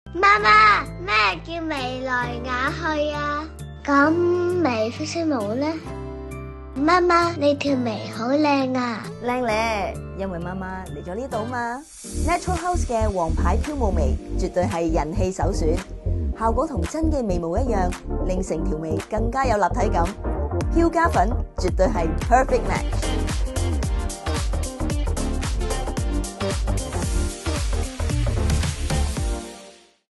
媽媽，咩叫眉來眼去啊？咁眉飛色舞呢？媽媽，你條眉好靚啊！ 靚咧，因為媽媽嚟咗呢度嘛。Natural House 嘅皇牌飄霧眉絕對係人氣首選，效果同真嘅眉毛一樣，令成條眉更加有立體感。飄加粉絕對係 perfect match。